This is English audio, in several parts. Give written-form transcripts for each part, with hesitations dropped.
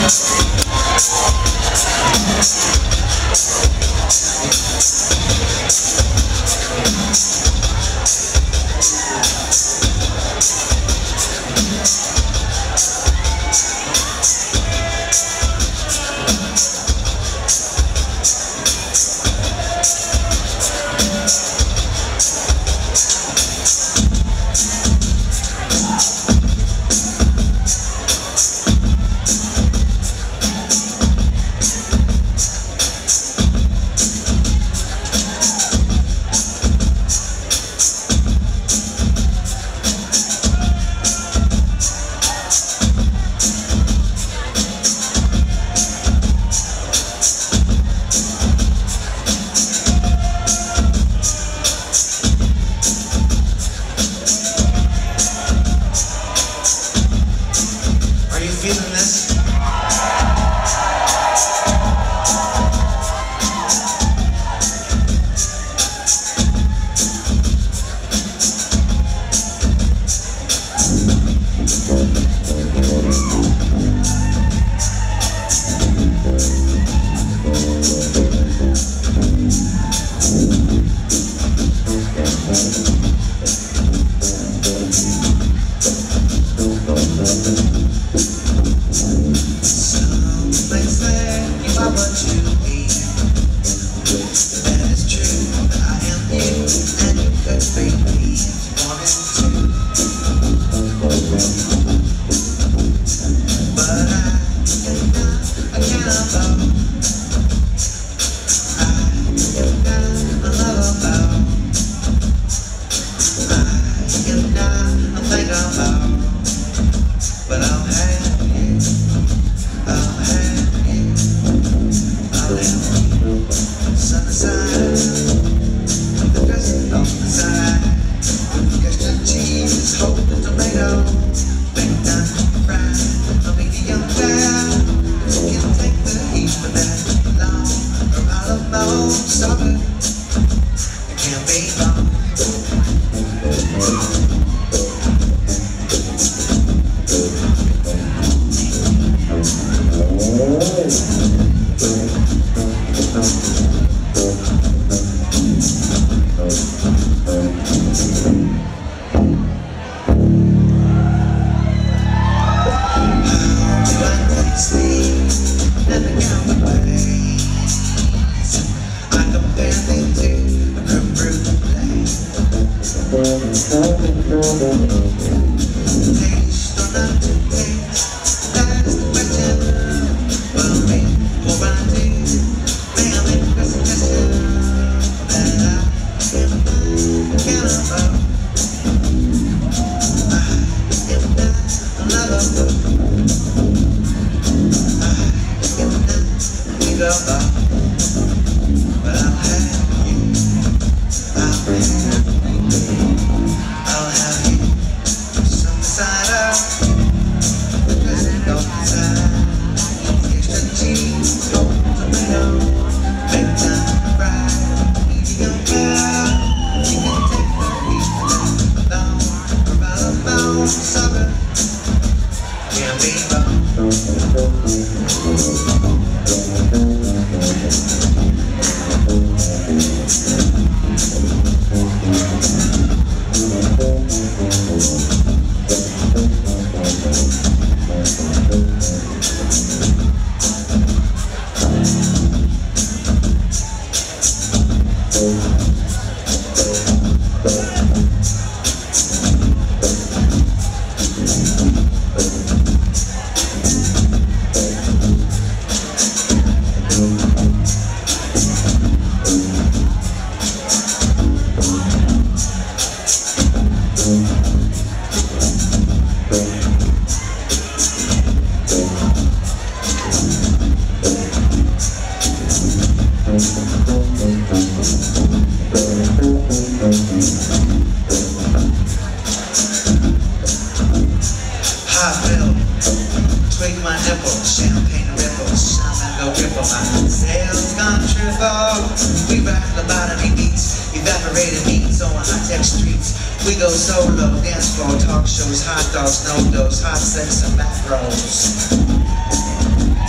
Talk shows, hot dogs, no dose, hot sex and macros.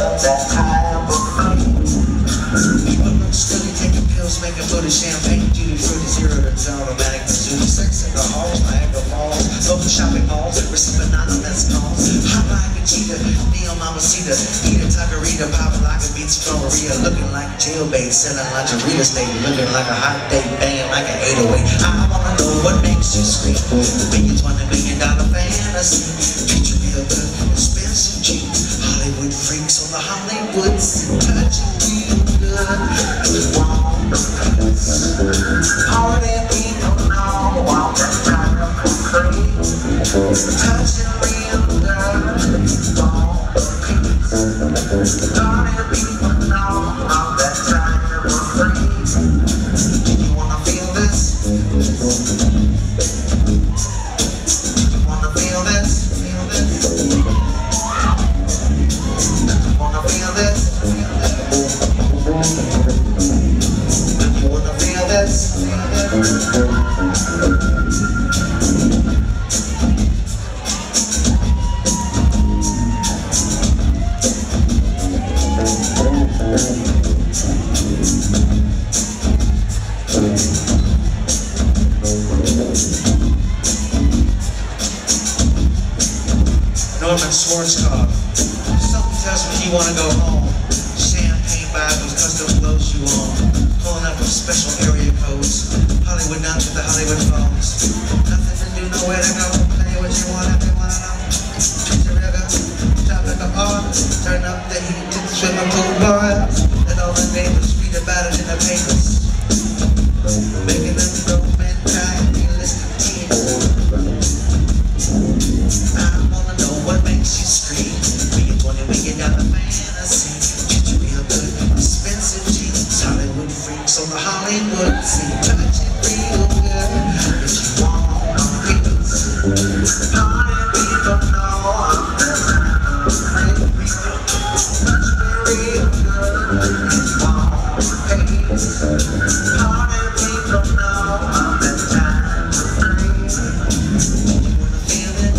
that time of fame. People look silly, taking pills, making booty champagne, duty fruity, zero to automatic, Missouri, sex in the halls, Niagara Falls, local shopping malls, receive anonymous calls, hot like a cheetah, Neo Mamacita, eat a tagarita, popping like a beach from Maria, looking like jailbait, selling lingerie estate, looking like a hot date, banging like an 808. I wanna know what makes you scream, the $20 million fantasy, treat you real good, expensive jeans, Hollywood freaks on the Hollywood scene, touching real good. Party people know all that time for free. Touching real good. Party people know all that time for free. Do you wanna feel this? Do you wanna feel this? Feel this? Do you wanna feel this? Norman Schwarzkopf. Something tells me you wanna go home. Champagne Bibles, custom clothes you on. Pulling up with special area codes. Hollywood down to the Hollywood phones. Nothing to do, nowhere to go. Tell you what you want if you wanna know. Treat your real good. Drop like a bar. Turn up the heat to the swimming pool bar. Let all the neighbors read about it in the papers. Making them go and cry. Listen to me. I wanna know what makes you scream. Being 20 when you got a fantasy. Treat you real good. Expensive jeans. Hollywood freaks on the Hollywood scene. Touch it real good. If you want to feel this. Party people know I'm the free. Touch me real good. If you want to pay. Party people know I'm the time for free. You wanna feel it?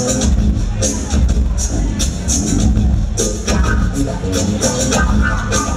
Yeah.